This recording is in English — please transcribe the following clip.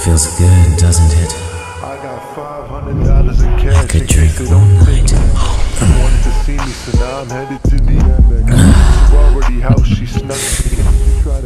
feels good, doesn't it? I got $500 in cash. I could drink all night. Wanted to see me, so now I'm headed to the end. Sorority house, she snuck me.